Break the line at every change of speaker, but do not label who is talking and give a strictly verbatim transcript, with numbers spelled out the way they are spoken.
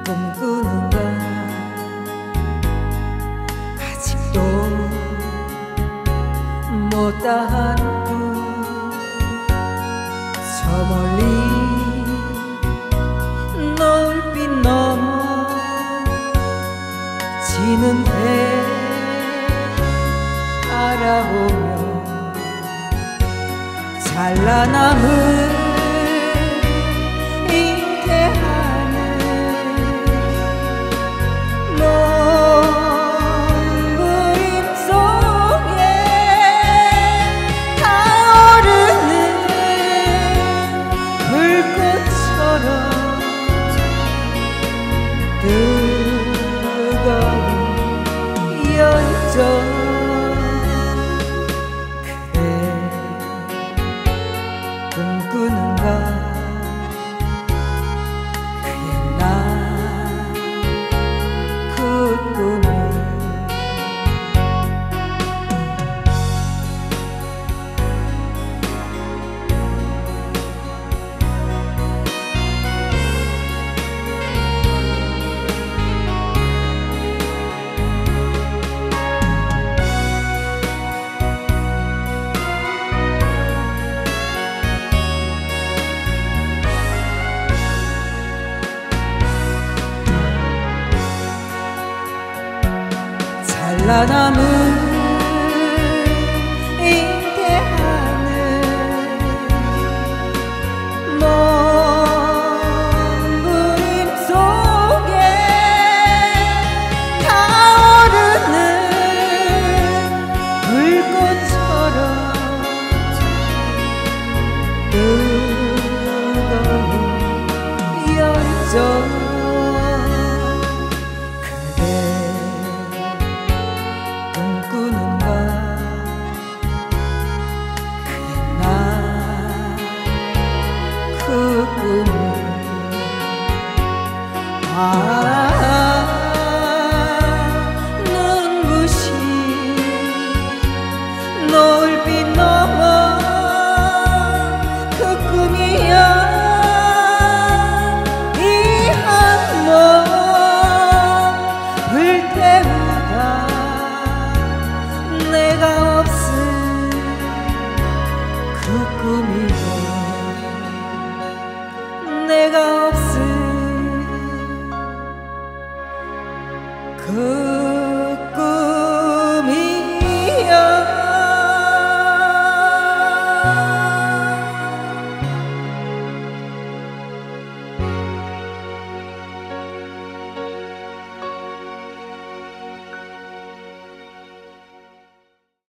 꿈꾸는가 아직도 못다한 꿈 저 멀리 노을빛 넘어 지는 해 바라보며 찬란함을 잉태하는 먼 그림 속에 타오르는 불꽃처럼 뜨거운 열정 꿈꾸는가 그의 나 그 꿈을 찬란함을 잉태하는 먼 그림 속에 타오르는 불꽃처럼 뜨거운 열정 꿈꾸는가 그의 나 그 꿈을 아 눈부신 노을빛 넘어 그 꿈이야 이 한 몸 불태우다 내가 없을 그 꿈이고 내가 없을 그